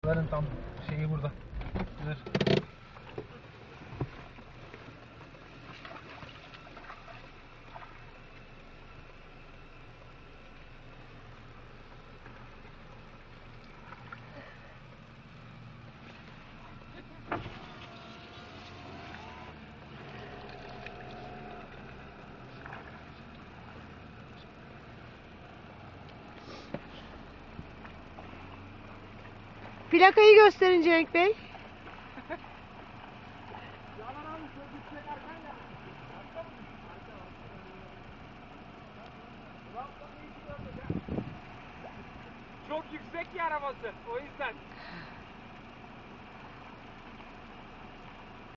Zaten tam şeyi burada. Dur. Plakayı gösterin Cenk Bey. Çok yüksek ya arabası. O yüzden.